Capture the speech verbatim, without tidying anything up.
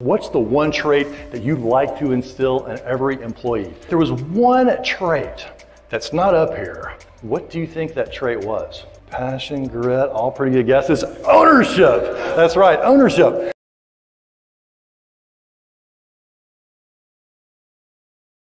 What's the one trait that you'd like to instill in every employee? If there was one trait that's not up here, what do you think that trait was? Passion, grit, all pretty good guesses. Ownership. That's right, ownership.